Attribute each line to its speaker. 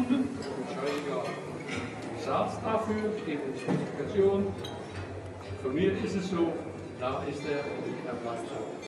Speaker 1: Kunden, entscheidiger Satz dafür, steht in der Spezifikation. Von mir ist es so, da ist er und ich habe was.